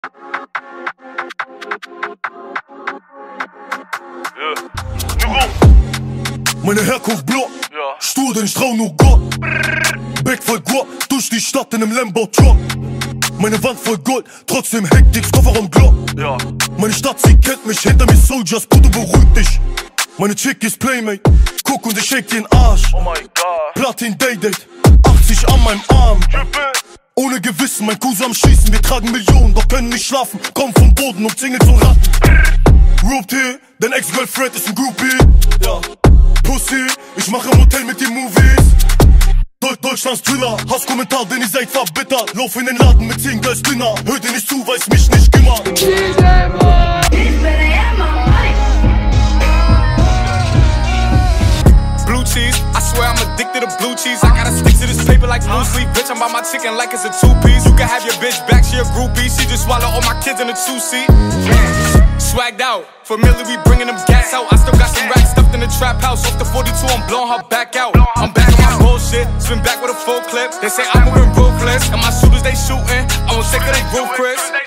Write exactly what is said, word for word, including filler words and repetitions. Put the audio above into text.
Meine Herkunft blau, ja. Stur, denn ich trau nur Gott. Back voll Gott, durch die Stadt in nem Lambo-Truck. Meine Wand voll Gold, trotzdem Hektik, Kofferraum Glock. Ja. Meine Stadt, sie kennt mich, hinter mir Soldiers, Bruder, beruhig dich. Meine Chick ist Playmate, guck und ich shake den Arsch. Oh mein Gott. Platin Day-Date, achtzig an meinem Arm. Ohne Gewissen, mein Cousin am Schießen, wir tragen Millionen, doch können nicht schlafen. Komm vom Boden und Single zum Ratten. Roped hier, dein Ex-Girlfriend ist ein Groupie. Ja. Pussy, ich mache im Hotel mit den Movies. Deu Deutschlands Thriller, Hasskommentar, denn ihr seid verbittert. Lauf in den Laden mit zehn Girls Dinner. Hör dir nicht zu, weil's mich nicht kümmert. Blue cheese, I swear I'm addicted to blue cheese. I gotta stick to this paper like blue sleep. Bitch, I'm by my chicken like it's a two-piece. You can have your bitch back, she a groupie. She just swallow all my kids in a two-seat. Swagged out, familiar, we bringing them gas out. I still got some racks stuffed in the trap house. Off the forty-two, I'm blowing her back out. I'm back on my bullshit, spin back with a full clip. They say I'm moving ruthless, and my shooters they shooting. I won't take it, they roof, Chris.